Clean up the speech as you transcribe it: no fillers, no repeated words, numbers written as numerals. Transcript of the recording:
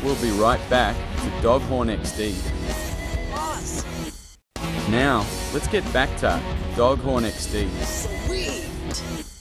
we'll be right back to Doghorn XD. Awesome. Now, let's get back to Doghorn XD. Sweet.